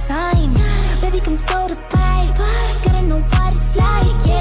time. Baby, come throw the pipe. Gotta know what it's like, yeah.